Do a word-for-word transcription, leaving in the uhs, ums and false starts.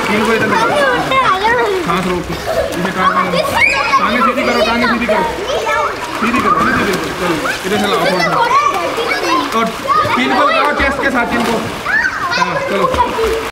तीन को इधर सांस रोक के इसे टांगे सीधी करो, टांगे सीधी करो, सीधी करो, सीधी बिल्कुल। चलो इधर से लाओ थोड़ा सा और तीन को लगाओ चेस्ट के साथ, तीन को। हाँ चलो।